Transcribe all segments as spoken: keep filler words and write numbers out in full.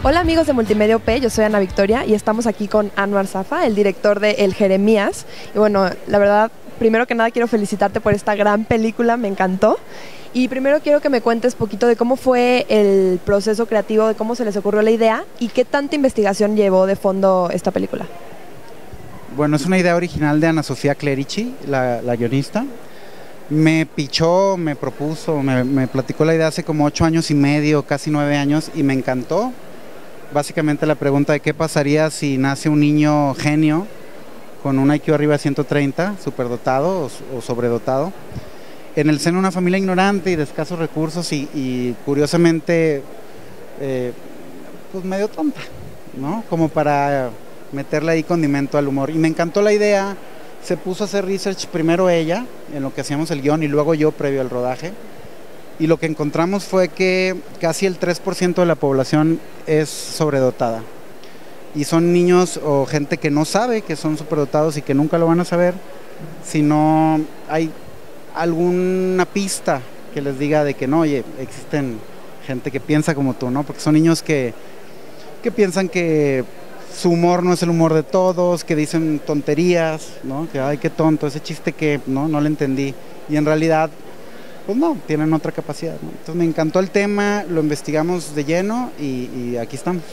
Hola amigos de Multimedia O P, yo soy Ana Victoria y estamos aquí con Anwar Safa, el director de El Jeremías. Y bueno, la verdad, primero que nada quiero felicitarte por esta gran película, me encantó. Y primero quiero que me cuentes poquito de cómo fue el proceso creativo, de cómo se les ocurrió la idea y qué tanta investigación llevó de fondo esta película. Bueno, es una idea original de Ana Sofía Clerici, la, la guionista. Me pichó, me propuso, me, me platicó la idea hace como ocho años y medio, casi nueve años, y me encantó. Básicamente la pregunta de qué pasaría si nace un niño genio con un I Q arriba de ciento treinta, superdotado o, o sobredotado, en el seno de una familia ignorante y de escasos recursos y, y curiosamente, eh, pues medio tonta, ¿no? Como para meterle ahí condimento al humor. Y me encantó la idea, se puso a hacer research primero ella, en lo que hacíamos el guión, y luego yo previo al rodaje. Y lo que encontramos fue que casi el tres por ciento de la población es sobredotada. Y son niños o gente que no sabe que son superdotados y que nunca lo van a saber si no hay alguna pista que les diga de que no, oye, existen gente que piensa como tú, ¿no? Porque son niños que, que piensan que su humor no es el humor de todos, que dicen tonterías, ¿no? Que ay, qué tonto, ese chiste que no, no lo entendí. Y en realidad, pues no, tienen otra capacidad, ¿no? Entonces me encantó el tema, lo investigamos de lleno y, y aquí estamos.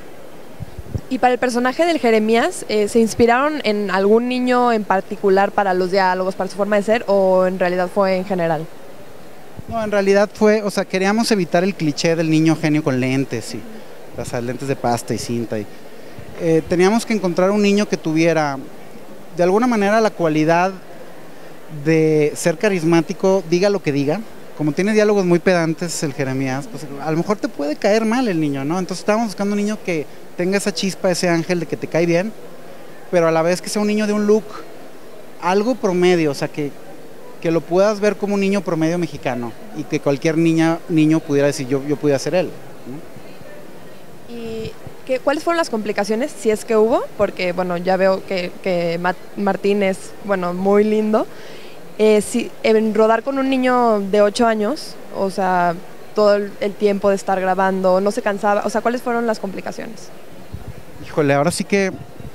Y para el personaje del Jeremías, eh, ¿se inspiraron en algún niño en particular para los diálogos, para su forma de ser, o en realidad fue en general? No, en realidad fue, o sea, queríamos evitar el cliché del niño genio con lentes, y, o sea, lentes de pasta y cinta. Y, eh, teníamos que encontrar un niño que tuviera, de alguna manera, la cualidad de ser carismático, diga lo que diga. Como tiene diálogos muy pedantes el Jeremías, pues a lo mejor te puede caer mal el niño, ¿no? Entonces estábamos buscando un niño que tenga esa chispa, ese ángel de que te cae bien, pero a la vez que sea un niño de un look algo promedio, o sea, que, que lo puedas ver como un niño promedio mexicano y que cualquier niña, niño pudiera decir, yo, yo pudiera ser él, ¿no? ¿Y qué, cuáles fueron las complicaciones, si es que hubo? Porque, bueno, ya veo que, que Martín es, bueno, muy lindo. Eh, si, en rodar con un niño de ocho años, o sea, todo el, el tiempo de estar grabando, no se cansaba, o sea, ¿cuáles fueron las complicaciones? Híjole, ahora sí que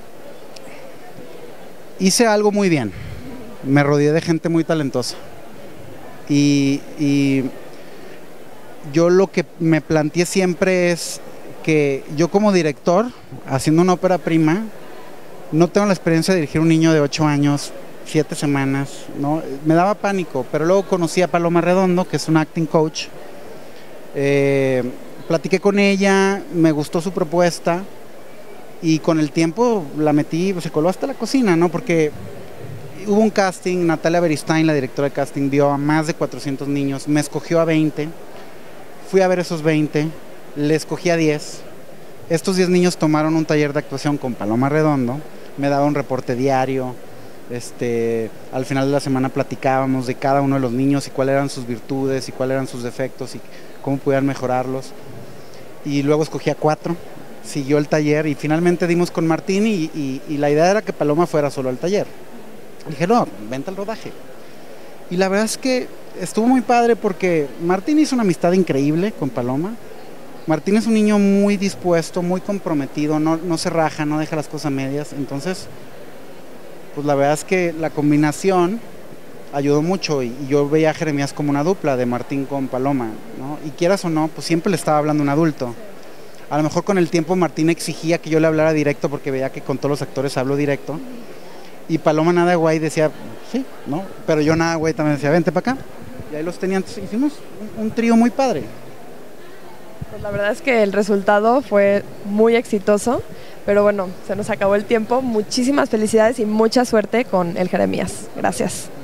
hice algo muy bien, me rodeé de gente muy talentosa y, y yo lo que me planteé siempre es que yo como director, haciendo una ópera prima, no tengo la experiencia de dirigir un niño de ocho años, siete semanas, ¿no? Me daba pánico, pero luego conocí a Paloma Redondo, que es una acting coach, eh, platiqué con ella, me gustó su propuesta y con el tiempo la metí, se coló hasta la cocina, ¿no? Porque hubo un casting, Natalia Beristain, la directora de casting, vio a más de cuatrocientos niños, me escogió a veinte, fui a ver esos veinte, le escogí a diez, estos diez niños tomaron un taller de actuación con Paloma Redondo, me daba un reporte diario. Este, al final de la semana platicábamos de cada uno de los niños y cuáles eran sus virtudes y cuáles eran sus defectos y cómo podían mejorarlos. Y luego escogí a cuatro, siguió el taller y finalmente dimos con Martín y, y, y la idea era que Paloma fuera solo al taller. Dije, no, vente al rodaje. Y la verdad es que estuvo muy padre porque Martín hizo una amistad increíble con Paloma. Martín es un niño muy dispuesto, muy comprometido, no, no se raja, no deja las cosas a medias, entonces pues la verdad es que la combinación ayudó mucho y yo veía a Jeremías como una dupla de Martín con Paloma, ¿no? Y quieras o no, pues siempre le estaba hablando un adulto. A lo mejor con el tiempo Martín exigía que yo le hablara directo porque veía que con todos los actores hablo directo y Paloma nada güey decía, sí, ¿no? Pero yo nada güey también decía, vente para acá. Y ahí los tenían, hicimos un, un trío muy padre. Pues la verdad es que el resultado fue muy exitoso. Pero bueno, se nos acabó el tiempo. Muchísimas felicidades y mucha suerte con el Jeremías. Gracias.